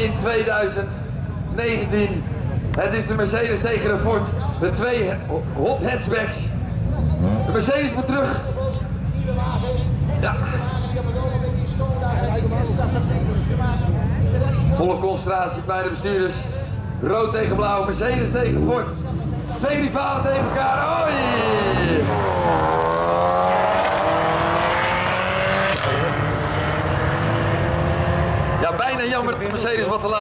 in 2019. Het is de Mercedes tegen de Ford. De twee hot hatchbacks. De Mercedes moet terug. Ja. Volle concentratie bij de bestuurders. Rood tegen blauw, Mercedes tegen Ford. Twee rivalen tegen elkaar. Oei! Ja, bijna jammer dat Mercedes wat te laat.